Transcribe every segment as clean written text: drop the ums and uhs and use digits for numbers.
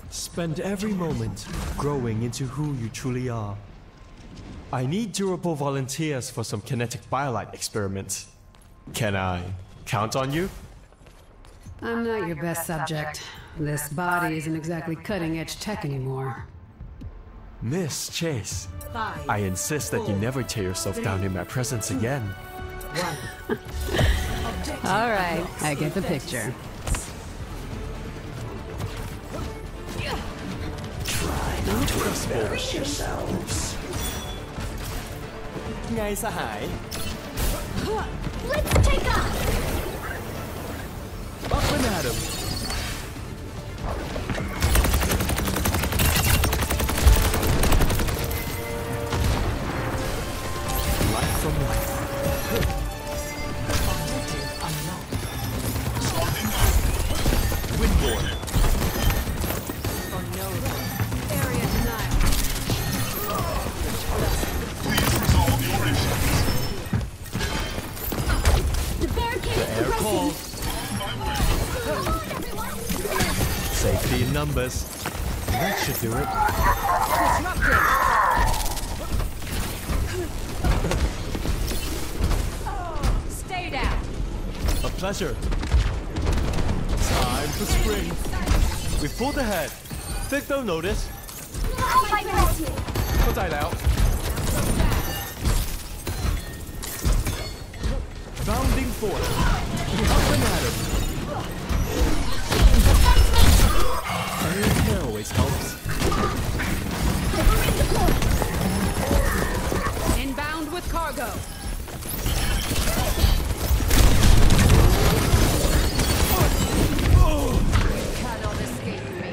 Spend every moment growing into who you truly are. I need durable volunteers for some kinetic biolite experiments. Can I count on you? I'm not your best subject. This body isn't exactly cutting-edge tech anymore. Miss Chase, I insist that you never tear yourself down in my presence again. All right, I get the picture. Try not to embarrass yourselves. Ngay sahai. Let's take off! Up and at him. Life from life. Windborn. Oh no. Area denial. Please resolve your issues. The barricade's Air calls. Safety in numbers. That should do it. Stay down. A pleasure. Time for spring. We've pulled ahead. Think they'll notice. Oh my God! เข้าใจแล้ว Bounding forth. Up and at him. Fire care always helps. Inbound with cargo. Cannot escape me.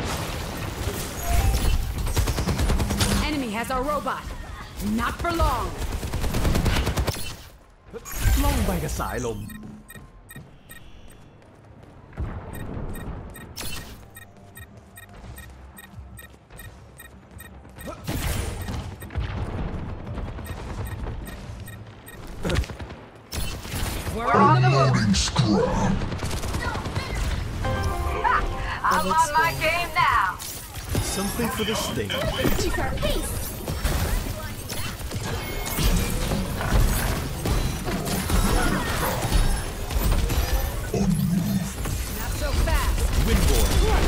Enemy has our robot. Not for long. ล่องไปกับสายลม We're on the move. Scrub. I'm on my game now. Something for the sting. Keep our pace! Not so fast. Windborn.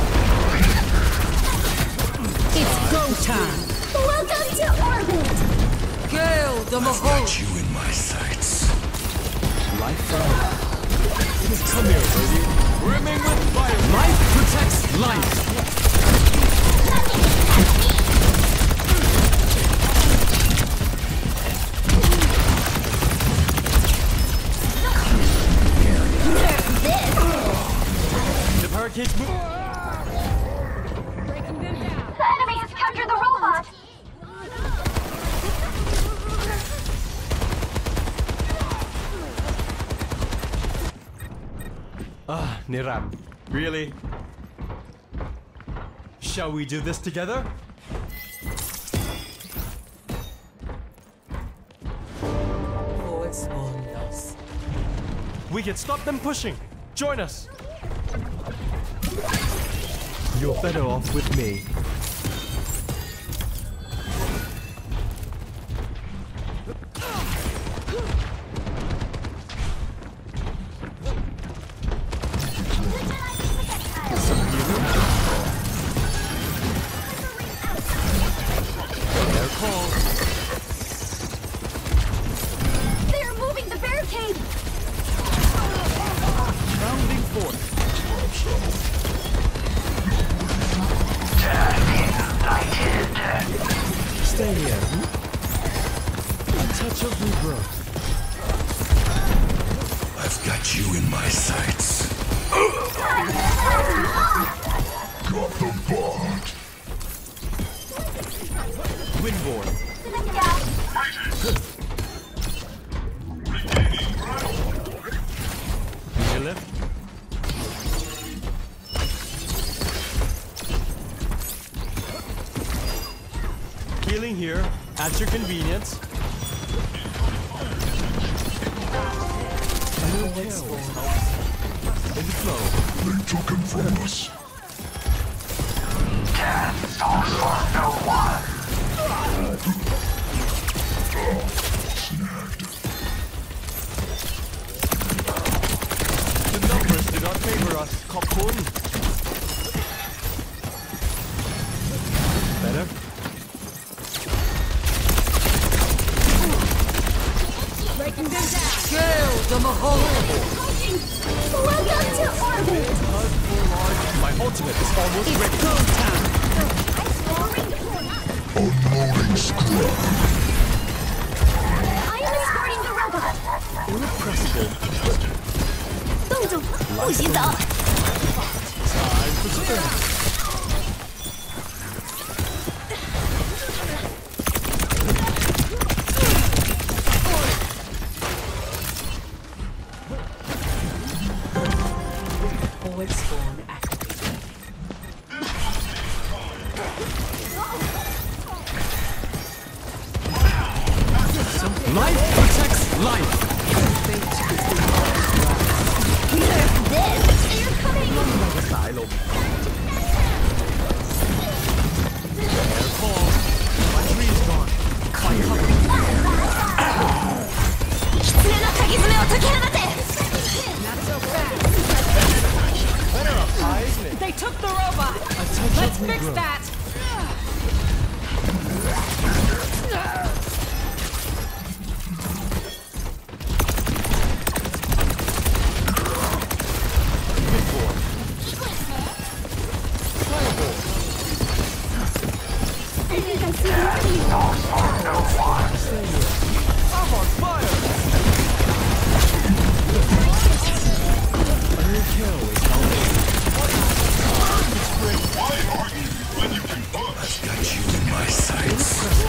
It's go time. Welcome to orbit! Kill the Mahol. You in my sights. Life from come here, baby. Brimming with fire. Life protects life. The barricades move. Breaking them down. The enemy has captured the robot! Niram, really? Shall we do this together? We can stop them pushing. Join us. You're better off with me. They're moving the barricade! Rounding forth. Stay here. A touch of regrowth. I've got you in my sights. Got the bot. Windborn. Your left. Healing here, at your convenience. I don't care what helps. In the flow. They took him from us. The numbers do not favor us. ขอบคุณ Better? Breaking them down. Kill the Maholo. Welcome to orbit. My ultimate is almost It's ready. go time. Unloading scrub. I am escorting the robot. Irrepressible. 动住，不许走。 Time for spin. Forward spawn activated. Life protects life. You're coming. สายลม Careful. My tree's gone. Fight cover. 狐の鍵爪を解き放て。 Not so fast. Better up high, isn't it? They took the robot. Let's fix that. I think I see the key. I'm on fire. A new kill is coming. I've got you in my sights.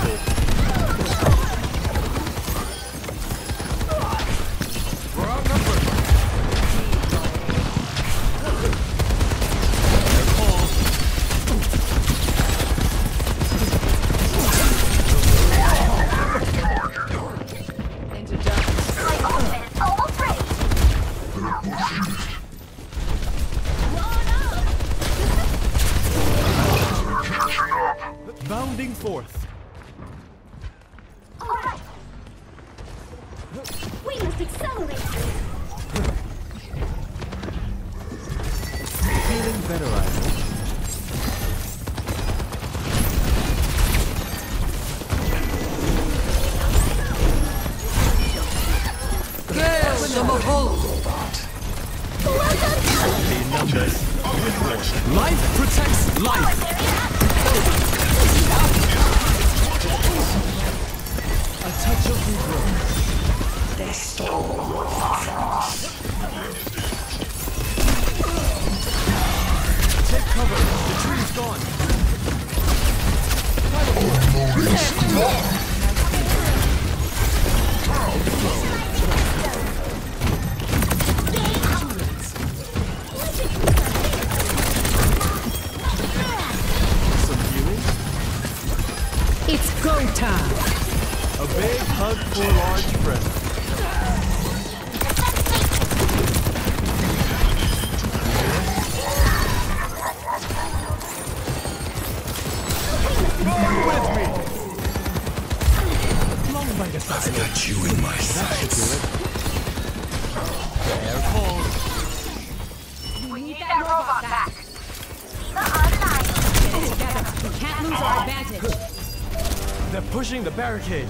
We're outnumbered. Into darkness. My ultimate is almost ready. Bounding forth. All right. We must accelerate. Feeling better, I hope. Kill the Maholo. The numbers. Life protects life. A touch of regrowth. They stole your farms. Take cover. The tree's gone. Unloading scrub. Some healing. It's go time. A big hug for large friend. With me. Long by the I've side. got you in my sights. Careful. We need that robot back. Get it together. We can't lose our advantage. They're pushing the barricade.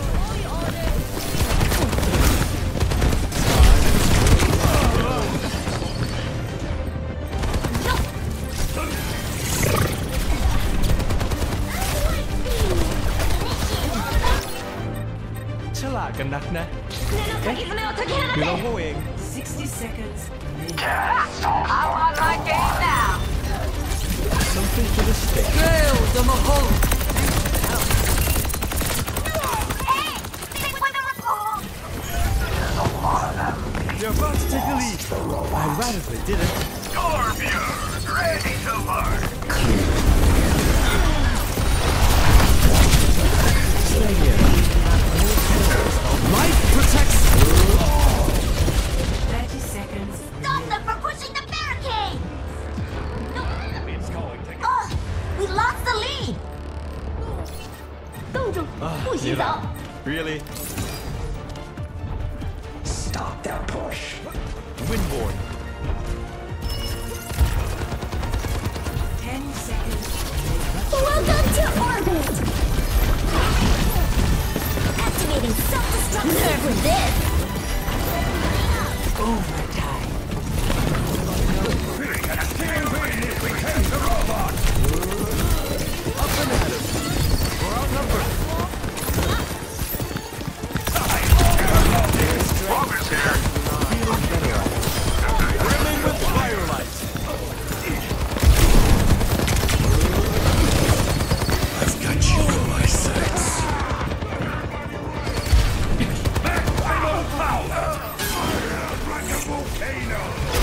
Chalaกันนักนะ คือเราเอง 60 seconds. I'm on my game now. Something for the stick. Kill the Maholo. Hey, stick with the report. You're about to take a lead. I rather they didn't. Ready to learn. Stay here. Life protects. 30 seconds. Stop them from pushing the barricade. It's going to We lost the lead. 不洗澡。 Really? Stop that push. Windborn. 10 seconds. Welcome to orbit. Activating self-destruct nerve with this. Overtime. We catch the robot! Up and at him. We're outnumbered. Robert's here! Feeling better. Brimming with firelight. I've got you in my sights. Maximum power! Like a volcano!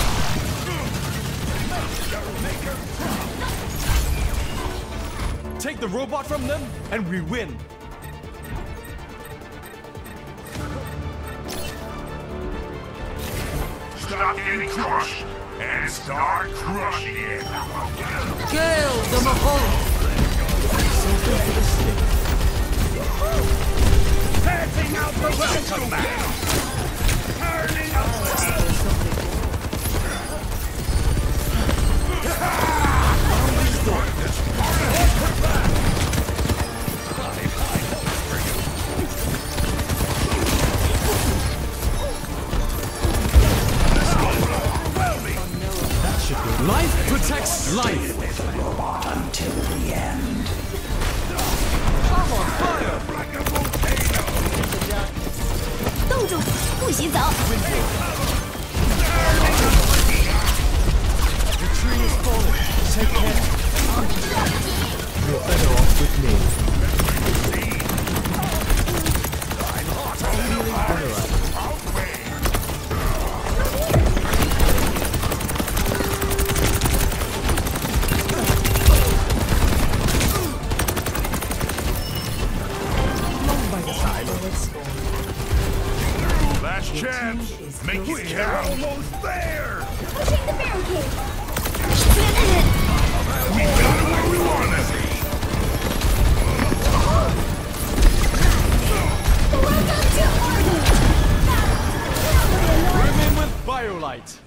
Take the robot from them, and we win. Stop getting crushed and start crushing it! Kill the Mahol. Passing out the welcome mat! Turning up the Life protects life. With the robot until the end. I'm on fire. 冻住，不洗澡。 The tree is falling. Take care. You're better off with me. Feeling better. last chance! Make it count! Almost there! Pushing the barricade. We got it where we wanted it! Welcome to orbit. Brim in with Biolight.